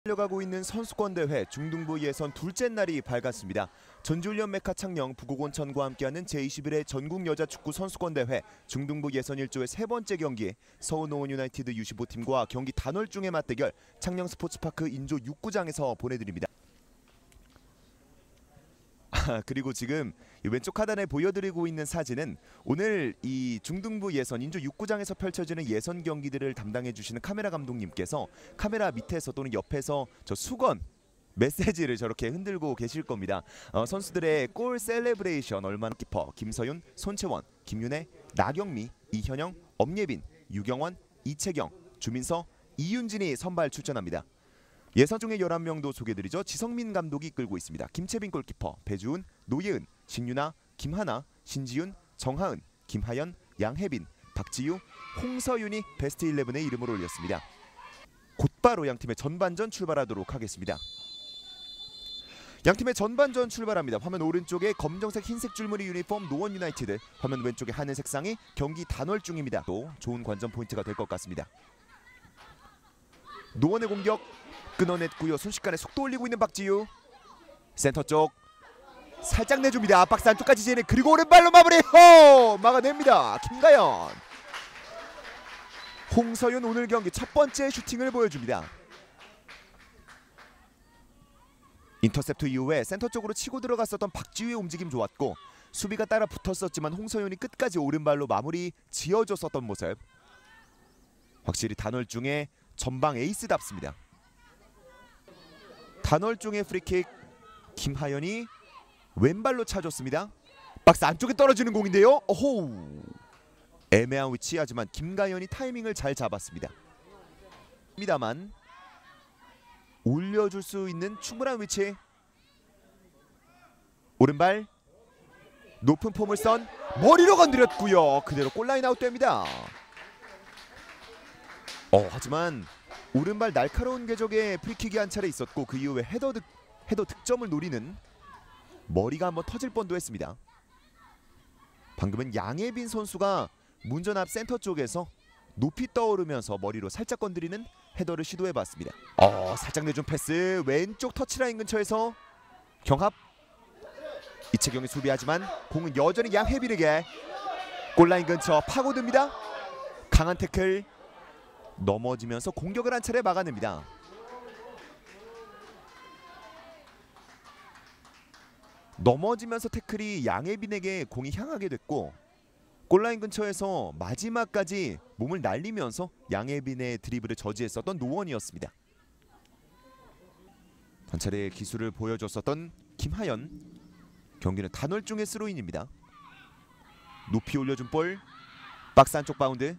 달려가고 있는 선수권대회 중등부 예선 둘째 날이 밝았습니다. 전주훈련 메카 창녕 부곡온천과 함께하는 제21회 전국여자축구 선수권대회 중등부 예선 1조의 세 번째 경기 서울노원유나이티드 U15팀과 경기 단월중의 맞대결 창녕스포츠파크 인조 6구장에서 보내드립니다. 그리고 지금 왼쪽 하단에 보여드리고 있는 사진은 오늘 이 중등부 예선 인조 6구장에서 펼쳐지는 예선 경기들을 담당해 주시는 카메라 감독님께서 카메라 밑에서 또는 옆에서 저 수건 메시지를 저렇게 흔들고 계실 겁니다. 선수들의 골 셀레브레이션 얼마나 키퍼 김서윤, 손채원, 김윤혜, 나경미, 이현영, 엄예빈, 유경원, 이채경, 주민서, 이윤진이 선발 출전합니다. 예선 중에 11명도 소개드리죠. 지성민 감독이 이끌고 있습니다. 김채빈 골키퍼, 배주은, 노예은, 신유나, 김하나, 신지윤, 정하은, 김하연, 양혜빈, 박지유, 홍서윤이 베스트 11에 이름을 올렸습니다. 곧바로 양팀의 전반전 출발하도록 하겠습니다. 양팀의 전반전 출발합니다. 화면 오른쪽에 검정색 흰색 줄무늬 유니폼 노원유나이티드, 화면 왼쪽에 하늘색 상의 경기 단월중입니다. 또 좋은 관전 포인트가 될 것 같습니다. 노원의 공격 끊어냈고요. 순식간에 속도 올리고 있는 박지유. 센터 쪽 살짝 내줍니다. 박스 안쪽까지 지내 그리고 오른발로 마무리. 막아냅니다. 김가연. 홍서윤 오늘 경기 첫 번째 슈팅을 보여줍니다. 인터셉트 이후에 센터 쪽으로 치고 들어갔었던 박지유의 움직임 좋았고 수비가 따라 붙었었지만 홍서윤이 끝까지 오른발로 마무리 지어줬었던 모습. 확실히 단월중의 전방 에이스답습니다. 단월중의 프리킥 김하연이 왼발로 차줬습니다. 박스 안쪽에 떨어지는 공인데요. 오호. 애매한 위치 하지만 김가연이 타이밍을 잘 잡았습니다. 입니다만 올려줄 수 있는 충분한 위치. 오른발 높은 포물선 머리로 건드렸고요. 그대로 골라인 아웃됩니다. 하지만 오른발 날카로운 궤적의 프리킥이 한 차례 있었고 그 이후에 헤더 득점을 노리는 머리가 한번 터질 뻔도 했습니다. 방금은 양혜빈 선수가 문전 앞 센터 쪽에서 높이 떠오르면서 머리로 살짝 건드리는 헤더를 시도해봤습니다. 살짝 내준 패스 왼쪽 터치라인 근처에서 경합. 이채경이 수비하지만 공은 여전히 양혜빈에게. 골라인 근처 파고듭니다. 강한 태클. 넘어지면서 공격을 한 차례 막아냅니다. 넘어지면서 태클이 양혜빈에게 공이 향하게 됐고 골라인 근처에서 마지막까지 몸을 날리면서 양혜빈의 드리블을 저지했었던 노원이었습니다. 한 차례 기술을 보여줬었던 김하연. 경기는 단월중의 스로인입니다. 높이 올려준 볼. 박스 안쪽 바운드.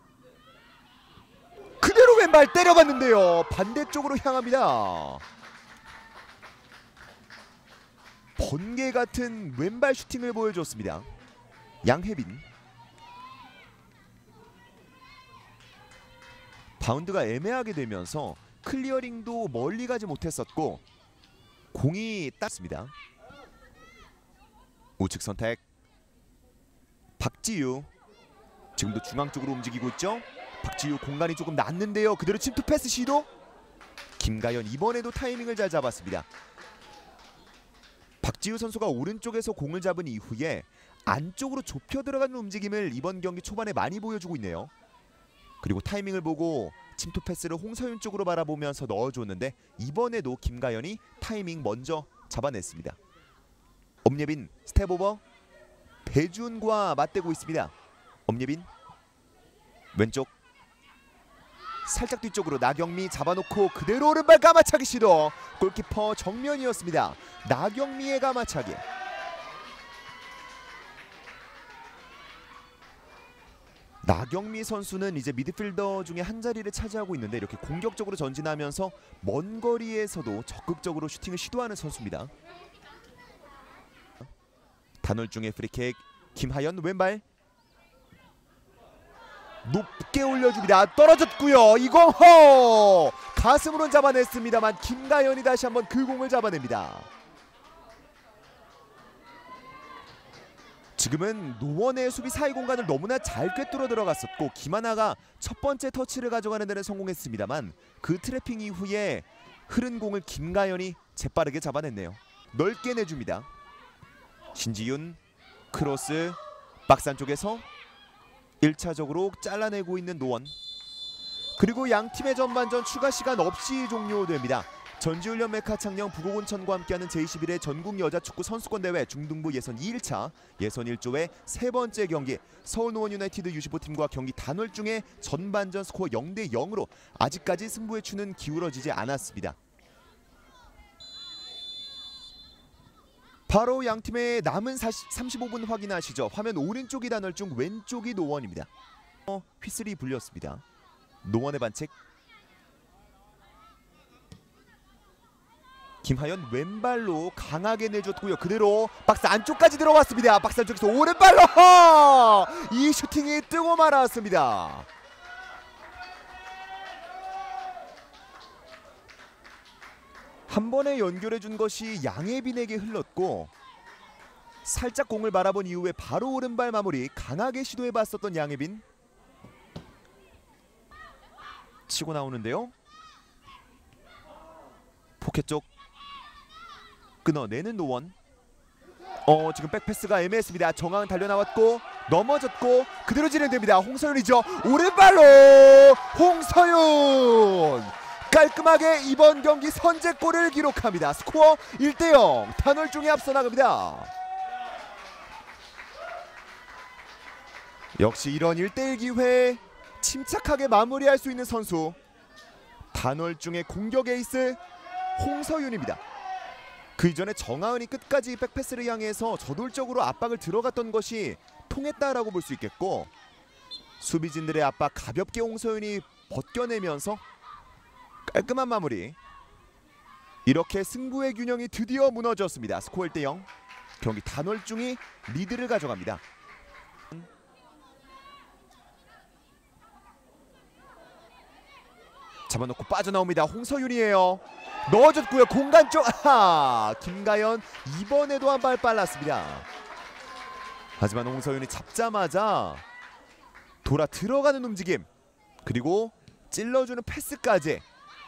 그대로 왼발 때려봤는데요. 반대쪽으로 향합니다. 번개 같은 왼발 슈팅을 보여줬습니다. 양혜빈. 바운드가 애매하게 되면서 클리어링도 멀리 가지 못했었고 공이 땄습니다. 우측 선택. 박지유. 지금도 중앙 쪽으로 움직이고 있죠. 박지유 공간이 조금 났는데요. 그대로 침투 패스 시도. 김가연 이번에도 타이밍을 잘 잡았습니다. 박지유 선수가 오른쪽에서 공을 잡은 이후에 안쪽으로 좁혀 들어가는 움직임을 이번 경기 초반에 많이 보여주고 있네요. 그리고 타이밍을 보고 침투 패스를 홍서윤 쪽으로 바라보면서 넣어줬는데 이번에도 김가연이 타이밍 먼저 잡아냈습니다. 엄예빈 스텝 오버. 배준과 맞대고 있습니다. 엄예빈 왼쪽 살짝 뒤쪽으로 나경미 잡아놓고 그대로 오른발 가마차기 시도. 골키퍼 정면이었습니다. 나경미의 가마차기. 나경미 선수는 이제 미드필더 중에 한 자리를 차지하고 있는데 이렇게 공격적으로 전진하면서 먼 거리에서도 적극적으로 슈팅을 시도하는 선수입니다. 단월중의 프리킥 김하연 왼발. 높게 올려줍니다. 떨어졌고요. 이공 가슴으로는 잡아냈습니다만 김가연이 다시 한번 그 공을 잡아냅니다. 지금은 노원의 수비 사이 공간을 너무나 잘 꿰뚫어 들어갔었고 김하나가 첫 번째 터치를 가져가는 데는 성공했습니다만 그 트래핑 이후에 흐른 공을 김가연이 재빠르게 잡아냈네요. 넓게 내줍니다. 신지윤 크로스 박스 안쪽에서 1차적으로 잘라내고 있는 노원. 그리고 양팀의 전반전 추가 시간 없이 종료됩니다. 전지훈련 메카 창녕 부고곤천과 함께하는 제21회 전국 여자축구 선수권대회 중등부 예선 2일차 예선 1조의 세 번째 경기 서울노원 유나이티드 U15팀과 경기 단월중에 전반전 스코어 0대 0으로 아직까지 승부의 추는 기울어지지 않았습니다. 바로 양팀의 남은 35분 확인하시죠. 화면 오른쪽이 단월중, 왼쪽이 노원입니다. 휘슬이 불렸습니다. 노원의 반칙. 김하연 왼발로 강하게 내줬고요. 그대로 박스 안쪽까지 들어왔습니다. 박스 안쪽에서 오른발로 이 슈팅이 뜨고 말았습니다. 한 번에 연결해준 것이 양예빈에게 흘렀고 살짝 공을 바라본 이후에 바로 오른발 마무리 강하게 시도해봤었던 양예빈. 치고 나오는데요. 포켓 쪽 끊어내는 노원. 지금 백패스가 애매했습니다. 정황 달려나왔고 넘어졌고 그대로 진행됩니다. 홍서윤이죠. 오른발로 홍서윤 깔끔하게 이번 경기 선제골을 기록합니다. 스코어 1대 0 단월중에 앞서 나갑니다. 역시 이런 1대1 기회 침착하게 마무리할 수 있는 선수 단월중의 공격 에이스 홍서윤입니다. 그 이전에 정하은이 끝까지 백패스를 향해서 저돌적으로 압박을 들어갔던 것이 통했다라고 볼 수 있겠고 수비진들의 압박 가볍게 홍서윤이 벗겨내면서 깔끔한 마무리. 이렇게 승부의 균형이 드디어 무너졌습니다. 스코어 1대 0 경기 단월중이 리드를 가져갑니다. 잡아놓고 빠져나옵니다. 홍서윤이에요. 넣어줬고요. 공간 쪽 김가연 이번에도 한 발 빨랐습니다. 하지만 홍서윤이 잡자마자 돌아 들어가는 움직임 그리고 찔러주는 패스까지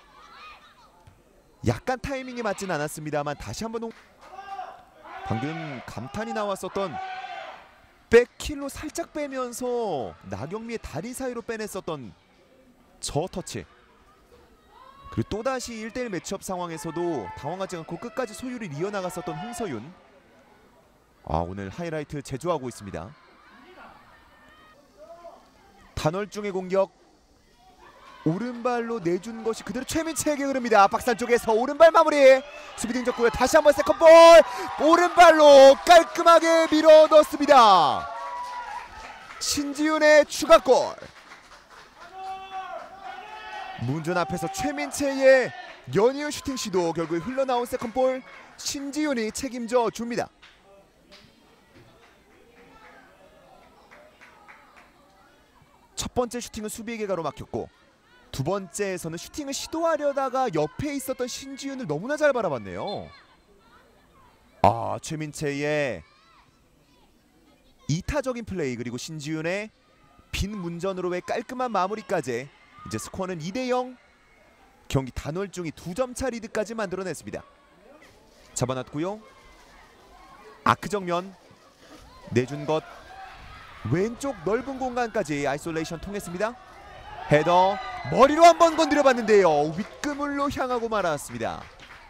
약간 타이밍이 맞진 않았습니다만 다시 한번 방금 감탄이 나왔었던 백힐로 살짝 빼면서 나경미의 다리 사이로 빼냈었던 저 터치. 그리고 또다시 1대1 매치업 상황에서도 당황하지 않고 끝까지 소유를 이어나갔었던 홍서윤. 오늘 하이라이트 제조하고 있습니다. 단월중의 공격. 오른발로 내준 것이 그대로 최민채에게 흐릅니다. 박스 안쪽에서 오른발 마무리. 수비 등졌고요. 다시 한번 세컨볼. 오른발로 깔끔하게 밀어 넣습니다. 신지윤의 추가골. 문전 앞에서 최민채의 연이은 슈팅 시도 결국 흘러나온 세컨볼 신지윤이 책임져 줍니다. 첫 번째 슈팅은 수비에게 가로막혔고 두 번째에서는 슈팅을 시도하려다가 옆에 있었던 신지윤을 너무나 잘 바라봤네요. 최민채의 이타적인 플레이 그리고 신지윤의 빈 문전으로의 깔끔한 마무리까지 이제 스코어는 2대 0 경기 단월중이 2점차 리드까지 만들어냈습니다. 잡아놨고요. 아크 정면 내준 것 왼쪽 넓은 공간까지 아이솔레이션 통했습니다. 헤더 머리로 한번 건드려봤는데요. 윗그물로 향하고 말았습니다.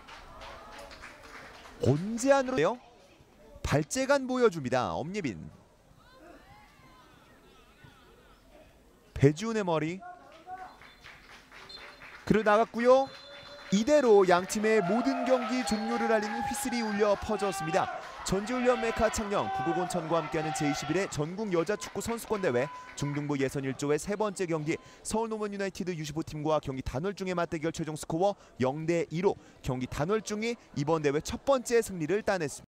언제 안으로요? 발재간 보여줍니다. 엄예빈. 배지훈의 머리. 그리고 나갔고요. 이대로 양팀의 모든 경기 종료를 알리는 휘슬이 울려 퍼졌습니다. 전지훈련 메카 창녕 부고곤천과 함께하는 제21회 전국 여자축구 선수권대회 중등부 예선 1조의 세 번째 경기 서울노원 유나이티드 U15팀과 경기 단월중의 맞대결 최종 스코어 0대 2로 경기 단월중이 이번 대회 첫 번째 승리를 따냈습니다.